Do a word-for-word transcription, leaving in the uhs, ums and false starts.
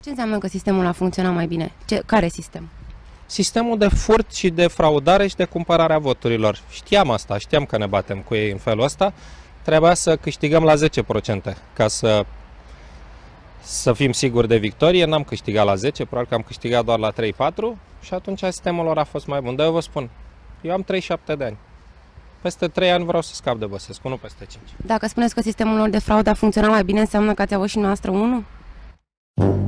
Ce înseamnă că sistemul a funcționat mai bine? Ce, care sistem? Sistemul de furt și de fraudare și de cumpărarea voturilor. Știam asta, știam că ne batem cu ei în felul ăsta. Trebuia să câștigăm la zece la sută ca să, să fim siguri de victorie. N-am câștigat la zece, probabil că am câștigat doar la trei patru și atunci sistemul lor a fost mai bun. Dar eu vă spun, eu am treizeci și șapte de ani. Peste trei ani vreau să scap de Băsescu, nu peste cinci. Dacă spuneți că sistemul lor de fraudă a funcționat mai bine, înseamnă că ați avut și noastră unul?